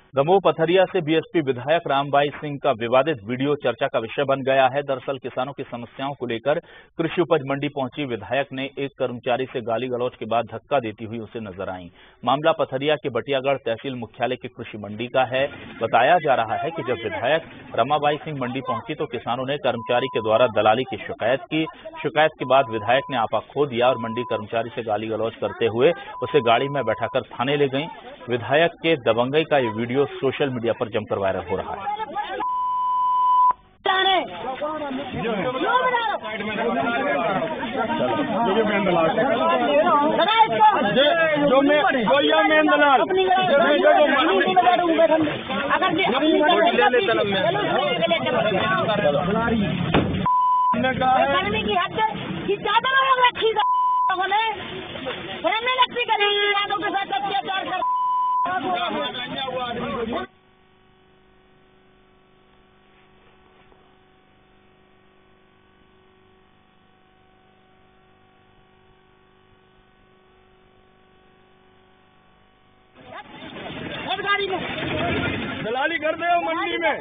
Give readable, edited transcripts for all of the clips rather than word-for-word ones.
दमोह पथरिया से बीएसपी विधायक रामबाई सिंह का विवादित वीडियो चर्चा का विषय बन गया है। दरअसल किसानों की समस्याओं को लेकर कृषि उपज मंडी पहुंची विधायक ने एक कर्मचारी से गाली गलौज के बाद धक्का देती हुई उसे नजर आई। मामला पथरिया के बटियागढ़ तहसील मुख्यालय की कृषि मंडी का है। बताया जा रहा है कि जब विधायक रमाबाई सिंह मंडी पहुंची तो किसानों ने कर्मचारी के द्वारा दलाली की शिकायत की। शिकायत के बाद विधायक ने आपा खो दिया और मंडी कर्मचारी से गाली गलौज करते हुए उसे गाड़ी में बैठाकर थाने ले गई। विधायक के दबंगई का ये वीडियो सोशल मीडिया पर जमकर वायरल हो रहा है। दलाली कर दे मंडी में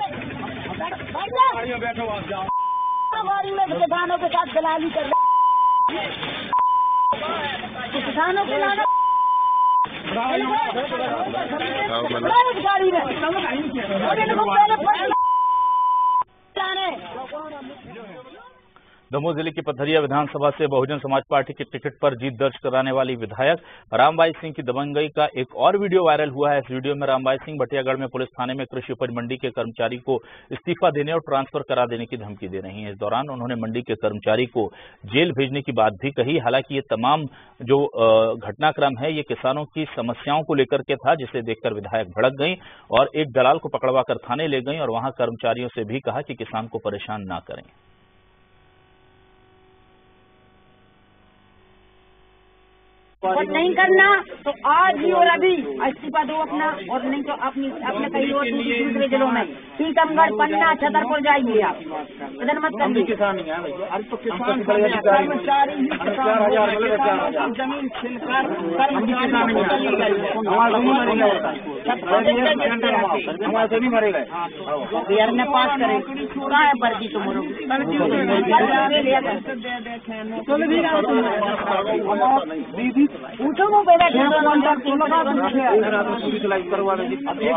बैठो आप जाओ गाड़ी में किसानों के साथ दलाली कर किसानों के गाड़ी में दमोह जिले की पथरिया विधानसभा से बहुजन समाज पार्टी के टिकट पर जीत दर्ज कराने वाली विधायक रामबाई सिंह की दबंगई का एक और वीडियो वायरल हुआ है। इस वीडियो में रामबाई सिंह बटियागढ़ में पुलिस थाने में कृषि उपज मंडी के कर्मचारी को इस्तीफा देने और ट्रांसफर करा देने की धमकी दे रही हैं। इस दौरान उन्होंने मंडी के कर्मचारी को जेल भेजने की बात भी कही। हालांकि ये तमाम जो घटनाक्रम है ये किसानों की समस्याओं को लेकर के था, जिसे देखकर विधायक भड़क गई और एक दलाल को पकड़वाकर थाने ले गई और वहां कर्मचारियों से भी कहा कि किसान को परेशान ना करें। और नहीं करना तो आज ही और अभी इस्तीफा दो अपना, और नहीं तो अपने कहीं और दूसरे जिलों में टीकमगढ़, पन्ना, छतरपुर जाइए आप, इधर मत करिए। जमीन छिनकर ने पास करे कहाँ है पर्ची तुम्हारे पूछो वो बेटा पूरी दवाई करवा देंगे।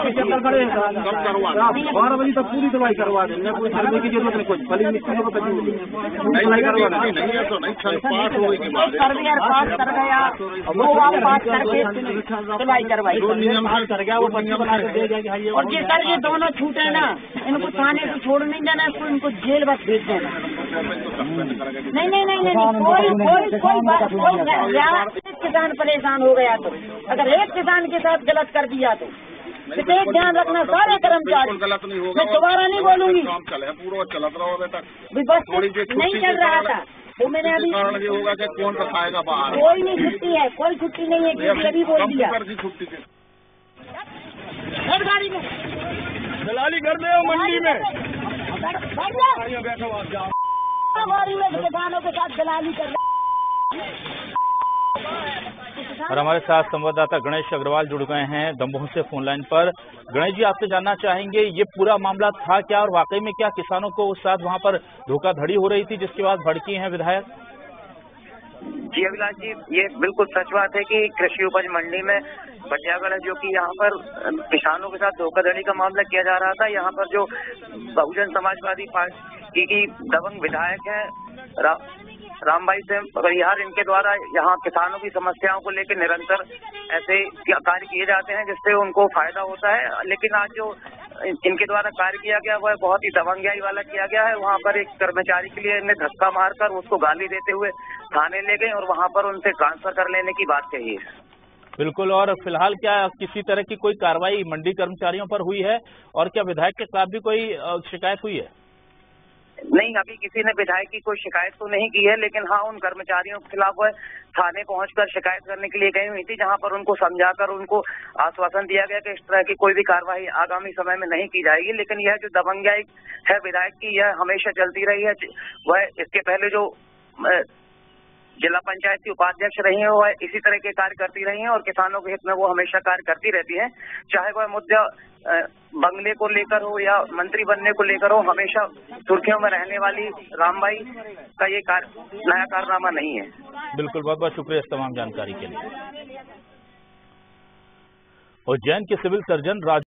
12 बजे तक पूरी दवाई करवा देंगे, कोई सर्वे की जरूरत नहीं, कुछ भले मिस्त्री को दवाई करवा सर्वे पास कर गया वो पास करके दवाई करवाई कर गया वो बना के दे जाएगा। और ये सर ये दोनों छूटे ना, इनको थाने से छोड़ नहीं जाना, इनको जेल बस भेज देना। नहीं कोई किसान परेशान हो गया तो अगर एक किसान के साथ गलत कर दिया तो एक ध्यान रखना सारे कर्मचारी, मैं दोबारा नहीं बोलूंगी। पूरा चलत रहा बेटा, बस नहीं चल रहा था तो मैंने अभी ये होगा कि कौन रखाएगा बाहर। कोई नहीं छुट्टी है, कोई छुट्टी नहीं है, क्योंकि अभी बोल दिया छुट्टी गाड़ी में दलाली कर दे मंडी में बैठो आप जाओ गाड़ी में किसानों के साथ दलाली कर। और हमारे साथ संवाददाता गणेश अग्रवाल जुड़ गए हैं दमोह से फोन लाइन पर। गणेश जी, आपसे जानना चाहेंगे ये पूरा मामला था क्या और वाकई में क्या किसानों को उस साथ वहां पर धोखाधड़ी हो रही थी जिसके बाद भड़की हैं विधायक? जी अभिलाष जी, ये बिल्कुल सच बात है कि कृषि उपज मंडी में बटियागढ़ है जो कि यहाँ पर किसानों के साथ धोखाधड़ी का मामला किया जा रहा था। यहाँ पर जो बहुजन समाजवादी पार्टी की दबंग विधायक है रामबाई सिंह परिहार, इनके द्वारा यहाँ किसानों की समस्याओं को लेकर निरंतर ऐसे कार्य किए जाते हैं जिससे उनको फायदा होता है। लेकिन आज जो इनके द्वारा कार्य किया गया वह बहुत ही दबंगाई वाला किया गया है। वहाँ पर एक कर्मचारी के लिए इन्हें धक्का मारकर उसको गाली देते हुए थाने ले गए और वहाँ पर उनसे ट्रांसफर कर लेने की बात कही है। बिल्कुल। और फिलहाल क्या किसी तरह की कोई कार्रवाई मंडी कर्मचारियों पर हुई है और क्या विधायक के खिलाफ भी कोई शिकायत हुई है? नहीं, अभी किसी ने विधायक की कोई शिकायत तो नहीं की है, लेकिन हाँ उन कर्मचारियों के खिलाफ वह थाने पहुंचकर शिकायत करने के लिए गई हुई थी, जहां पर उनको समझाकर उनको आश्वासन दिया गया कि इस तरह की कोई भी कार्रवाई आगामी समय में नहीं की जाएगी। लेकिन यह जो दबंगाई है विधायक की, यह हमेशा चलती रही है। वह इसके पहले जो जिला पंचायत की उपाध्यक्ष रही हैं, वो इसी तरह के कार्य करती रही हैं और किसानों के हित में वो हमेशा कार्य करती रहती हैं। चाहे वह मुद्दा बंगले को लेकर हो या मंत्री बनने को लेकर हो, हमेशा सुर्खियों में रहने वाली रामबाई का ये नया कारनामा नहीं है। बिल्कुल, बहुत बहुत शुक्रिया इस तमाम जानकारी के लिए। उज्जैन के सिविल सर्जन